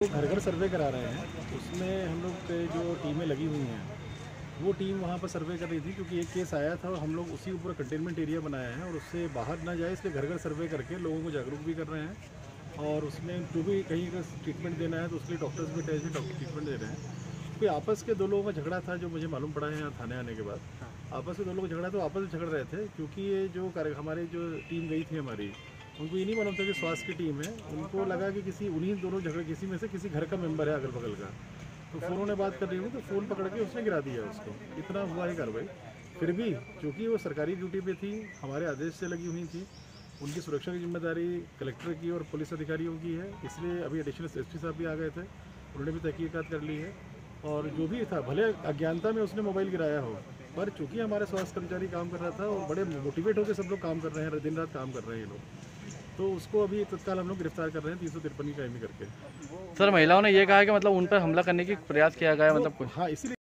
घर घर सर्वे करा रहे हैं, उसमें हम लोग के जो टीमें लगी हुई हैं वो टीम वहाँ पर सर्वे कर रही थी, क्योंकि एक केस आया था और हम लोग उसी ऊपर कंटेनमेंट एरिया बनाया है और उससे बाहर ना जाए, इसलिए घर घर सर्वे करके लोगों को जागरूक भी कर रहे हैं। और उसमें जो भी कहीं का ट्रीटमेंट देना है तो उसके लिए डॉक्टर्स भी टैच डॉक्टर ट्रीटमेंट दे रहे हैं। कोई आपस के दो लोगों का झगड़ा था, जो मुझे मालूम पड़ा है यहाँ थाने आने के बाद। आपस में दो लोग झगड़ा तो आपस में झगड़ रहे थे, क्योंकि ये जो हमारी जो टीम गई थी हमारी, उनको ये नहीं मालूम था कि स्वास्थ्य की टीम है। उनको लगा कि किसी उन्हीं दोनों झगड़े किसी में से किसी घर का मेंबर है अगल बगल का, तो फ़ोनों ने बात कर रही हुई तो फ़ोन पकड़ के उसने गिरा दिया उसको। इतना हुआ है कार्रवाई। फिर भी चूँकि वो सरकारी ड्यूटी पे थी, हमारे आदेश से लगी हुई थी, उनकी सुरक्षा की जिम्मेदारी कलेक्टर की और पुलिस अधिकारियों की है, इसलिए अभी एडिशनल एसपी साहब भी आ गए थे, उन्होंने भी तहकीकात कर ली है। और जो भी था, भले अज्ञानता में उसने मोबाइल गिराया हो, पर चूंकि हमारे स्वास्थ्य कर्मचारी काम कर रहा था और बड़े मोटिवेट होकर सब लोग काम कर रहे हैं, दिन रात काम कर रहे हैं ये लोग, तो उसको अभी तत्काल हम लोग गिरफ्तार कर रहे हैं 353 की कायमी करके। सर महिलाओं ने ये कहा कि मतलब उन पर हमला करने की प्रयास किया गया, मतलब हाँ, इसीलिए